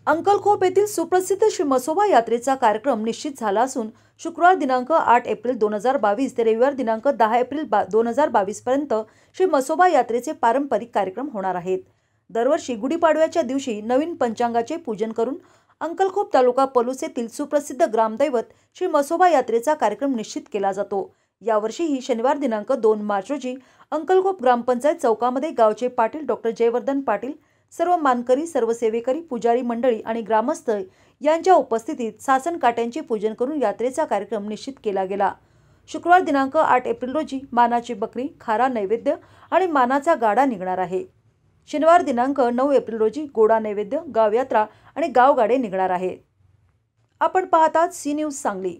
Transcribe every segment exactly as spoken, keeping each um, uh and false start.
अंकलखोप येथील सुप्रसिद्ध श्री मसोबा यात्रेचा कार्यक्रम निश्चित झाला असून शुक्रवार दिनांक आठ एप्रिल दोन हजार बावीस ते रविवार दिनांक दहा एप्रिल दोन हजार बावीस पर्यंत श्री मसोबा यात्रेचे पारंपरिक कार्यक्रम होणार आहेत। दरवर्षी गुढीपाडव्याच्या दिवशी नवीन पंचांगाचे पूजन करून अंकलखोप तालुका पलूस येथील सुप्रसिद्ध ग्रामदैवत श्री मसोबा यात्रेचा कार्यक्रम निश्चित केला जातो। यावर्षीही शनिवार दिनांक दोन मार्च रोजी अंकलखोप ग्रामपंचायत चौकामध्ये गावचे पाटील डॉक्टर जयवर्धन पाटील, सर्व मानकरी, सर्व सेवेकरी, पुजारी मंडळी आणि ग्रामस्थ यांच्या उपस्थितीत सासन काट्यांचे पूजन करून यात्रेचा कार्यक्रम निश्चित केला गेला। शुक्रवार दिनांक आठ एप्रिल रोजी मानाची बकरी, खारा नैवेद्य आणि मानाचा गाडा निघणार आहे। शनिवार दिनांक नऊ एप्रिल रोजी गोडा नैवेद्य, गावयात्रा आणि गावगाडे निघणार आहे। आपण पाहतात सी न्यूज सांगली।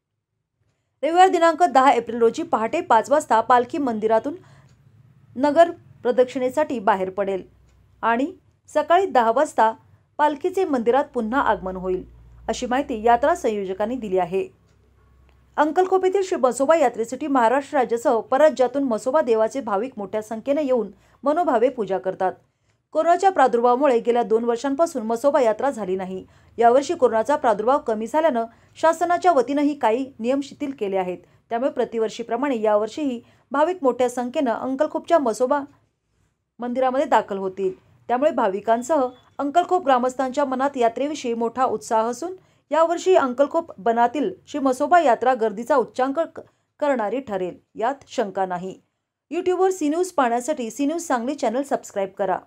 रविवार दिनांक दहा एप्रिल रोजी पहाटे पाच वाजता पालखी मंदिरातून नगर प्रदक्षिणेसाठी बाहेर पडेल आणि सकाळी दहा वाजता पालखीचे मंदिरात पुन्हा आगमन होईल, अशी माहिती यात्रा संयोजकांनी दिली आहे। अंकलखोप येथील श्री मसोबा यात्रेसाठी महाराष्ट्र राज्यासह परराज्यातून मसोबा देवाचे भाविक मोठ्या संख्येने येऊन मनोभावे पूजा करतात। कोरोनाच्या प्रादुर्भावामुळे गेल्या दोन वर्षांपासून मसोबा यात्रा झाली नाही। यावर्षी कोरोनाचा प्रादुर्भाव कमी झाल्याने शासनाच्या वतीनेही काही नियम शिथिल केले आहेत। त्यामुळे प्रतिवर्षीप्रमाणे यावर्षीही भाविक मोठ्या संख्येने अंकलखोपच्या मसोबा मंदिरामध्ये दाखल होतील। त्यामुळे भाविकांसह अंकलखोप ग्रामस्थांच्या मनात यात्रेविषयी मोठा उत्साह असून यावर्षी अंकलखोप बनातील श्री मसोबा यात्रा गर्दीचा उच्चांक करणारी ठरेल, यात शंका नाही। यूट्यूबवर सी न्यूज पाहण्यासाठी C News Sangli channel subscribe करा।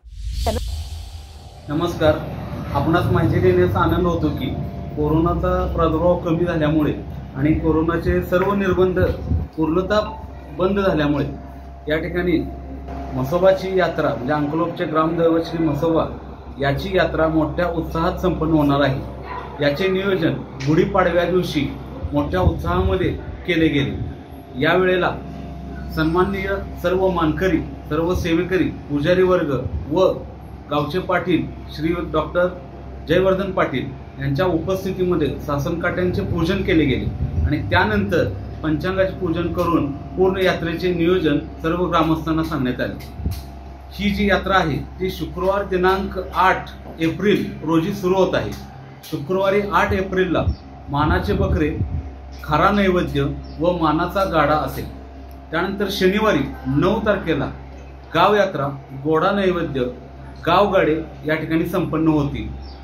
नमस्कार, आपणास माहिती देण्याचा आनंद होतो की कोरोनाचा प्रादुर्भाव कमी झाल्यामुळे आणि कोरोनाचे सर्व निर्बंध पूर्णतः बंद झाल्यामुळे या ठिकाणी मसोबाची यात्रा म्हणजे अंकलखोपचे ग्रामदैवत श्री मसोबा याची यात्रा मोठ्या उत्साहात संपन्न होणार आहे। याचे नियोजन गुढीपाडव्या दिवशी मोठ्या उत्साहामध्ये केले गेले। या वेळेला सन्माननीय सर्व मानकरी, सर्व सेवेकरी, पुजारी वर्ग व गावचे पाटील श्री डॉक्टर जयवर्धन पाटील यांच्या उपस्थितीमध्ये सासन काट्यांचे पूजन केले गेले आणि त्यानंतर पंचांगाचे पूजन करून पूर्ण यात्रेचे नियोजन सर्व ग्रामस्थांना सांगण्यात आले। ही जी यात्रा आहे ती शुक्रवार दिनांक आठ एप्रिल रोजी सुरू होत आहे। शुक्रवारी आठ एप्रिलला मानाचे बकरे, खारा नैवेद्य व मानाचा गाडा असेल। त्यानंतर शनिवारी नऊ तारखेला गाव यात्रा, गोडा नैवेद्य, गावगाडे या ठिकाणी संपन्न होतील।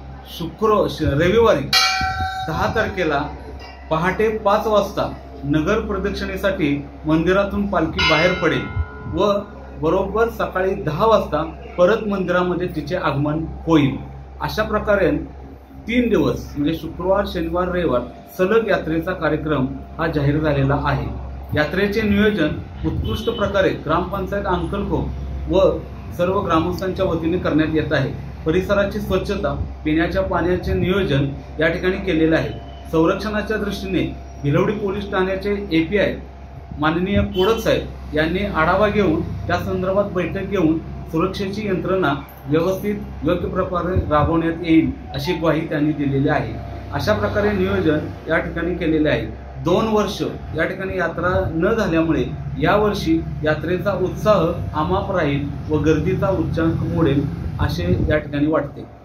शुक्र रविवारी दहा तारखेला पहाटे पाच वाजता नगर प्रदक्षिणेसाठी मंदिरातून पालखी बाहेर पडेल व बरोबर सकाळी दहा वाजता परत मंदिरामध्ये तिचे आगमन होईल। अशा प्रकारे तीन दिवस म्हणजे शुक्रवार, शनिवार, रविवार सलग यात्रेचा कार्यक्रम हा जाहीर झालेला आहे। यात्रेचे नियोजन उत्कृष्ट प्रकारे ग्रामपंचायत अंकलखोप व सर्व ग्रामस्थांच्या वतीने करण्यात येत आहे। परिसराची स्वच्छता, पिण्याच्या पाण्याचे नियोजन या ठिकाणी केलेले आहे। संरक्षणाच्या दृष्टीने भिलवडी पोलीस ठाण्याचे ए पी आय माननीय कोडक साहेब यांनी आढावा घेऊन त्या संदर्भात बैठक घेऊन सुरक्षेची यंत्रणा व्यवस्थित योग्य प्रकारे राबवण्यात येईल अशी ग्वाही त्यांनी दिलेली आहे। अशा प्रकारे नियोजन या ठिकाणी केलेले आहे। दोन वर्ष या ठिकाणी यात्रा न झाल्यामुळे यावर्षी यात्रेचा उत्साह अमाप राहील व गर्दीचा उच्चांक मोडेल असे या ठिकाणी वाटते।